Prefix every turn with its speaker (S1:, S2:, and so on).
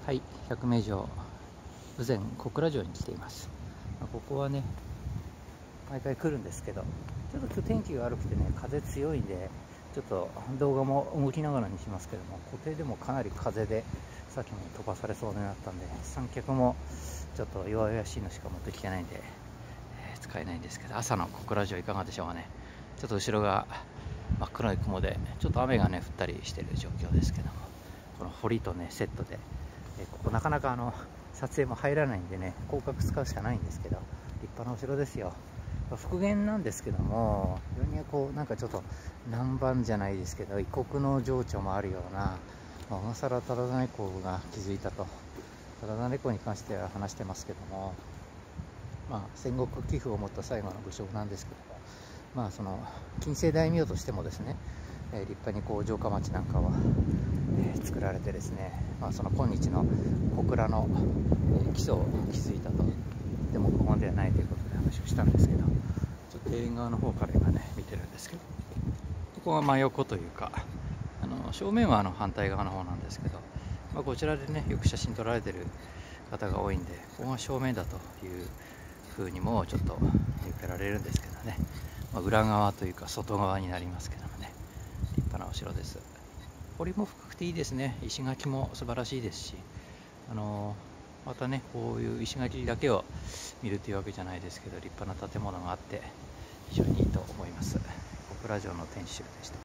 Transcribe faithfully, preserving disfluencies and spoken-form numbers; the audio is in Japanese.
S1: はい、百名城羽前小倉城に来ています。ここはね、毎回来るんですけど、ちょっと今日天気が悪くてね、風強いんで、ちょっと動画も動きながらにしますけども、固定でもかなり風でさっきも飛ばされそうになったんで、三脚もちょっと弱々しいのしか持ってきてないんで、えー使えないんですけど、朝の小倉城いかがでしょうかね。ちょっと後ろが真っ黒い雲で、ちょっと雨がね降ったりしている状況ですけども、この堀とねセットで、えーここなかなかあの撮影も入らないんでね、広角使うしかないんですけど、立派なお城ですよ。復元なんですけども、非常にこうなんかちょっと南蛮じゃないですけど、異国の情緒もあるような、まあ、小笠原忠真公が築いたと、忠真公に関しては話してますけども、まあ、戦国寄付を持った最後の武将なんですけども、まあ、その近世大名としてもですね、えー、立派にこう城下町なんかは、えー、作られてですね、まあ、その今日の小倉の、えー、基礎を築いたと。でもここまではないということで話をしたんですけど、ちょっと庭園側の方から今ね見てるんですけど、ここは真横というか、あの正面はあの反対側の方なんですけど、まあ、こちらでねよく写真撮られてる方が多いんで、ここが正面だという風にもちょっと見受けられるんですけどね、まあ、裏側というか外側になりますけどもね、立派なお城です。堀も深くていいですね。石垣も素晴らしいですし、あのまたねこういう石垣だけを見るというわけじゃないですけど、立派な建物があって非常にいいと思います。小倉城の天守でした。